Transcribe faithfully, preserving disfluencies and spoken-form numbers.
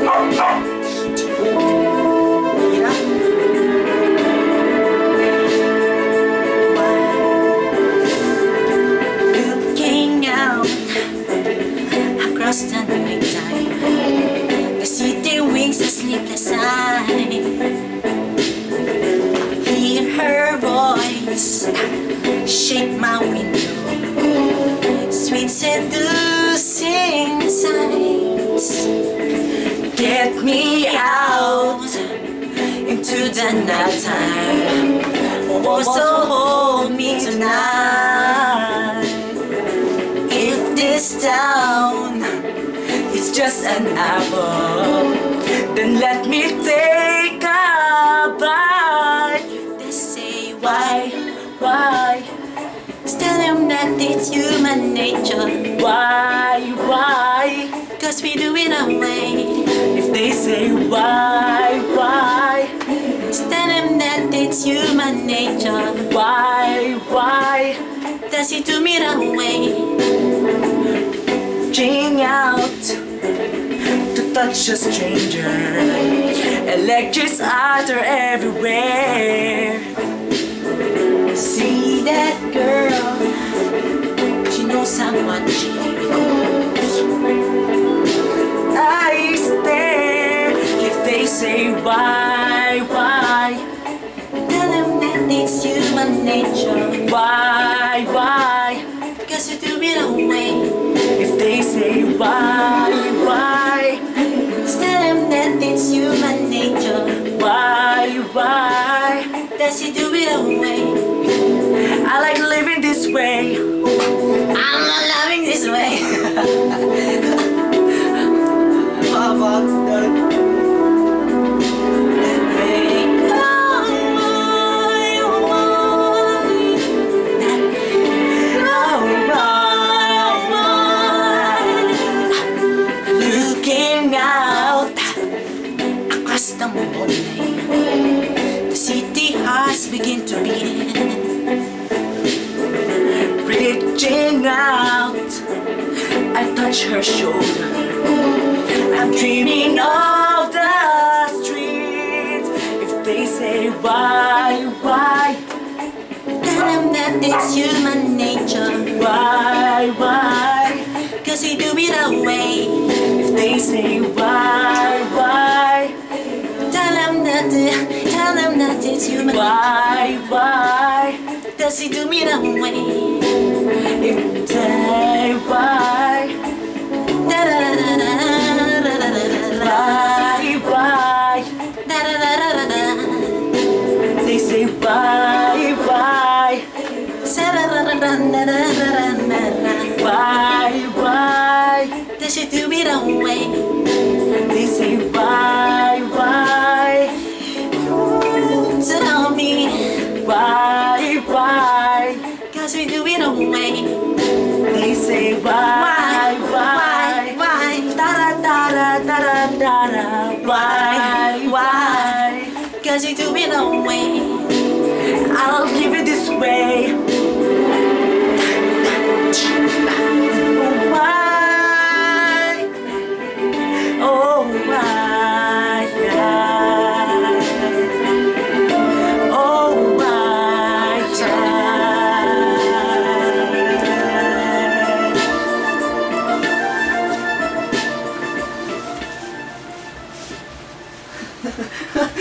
Looking out across the night time, the city winks a sleepless eye. Hear her voice shake my window, sweet seducing sights. Get me out into the night time, oh so hold me tonight. If this town is just an apple, then let me take a bite. They say why, why? Tell them that it's human nature. Why, why? Cause we do it our way. If they say why, why? Tell them that it's human nature. Why, why? Does it do me that way? Reaching out to touch a stranger, electric eyes are everywhere. See that girl, she knows how much she knows. I stare if they say why, why? Tell them that it's human nature. Why, why? Because you do it away. If they say why, why? Tell them that it's human nature. Why, why? Does he do it away? I like living this way. I'm not loving this way. Looking out across the morning, the city hearts begin to beat. Reaching out, I touch her shoulder. I'm dreaming of the streets. If they say why, why? Tell them that it's human nature. Why, why? Cause we do it our way. If they say why, why? Tell them that, tell them that it's human. Why, why? Does he do me that way? If they why, da da da da da da da da, why, why, da da da da da da. They say why, why, sa da da da da da da da da. Why, why? Does she do me that way? They say why, why? Tell me why, why? Cause we do it away. They say why, why, why? Da da da da da da da. Why, why? Cause we do it away. I'll give it this way. Why? Oh why? Oh why? Ha ha ha.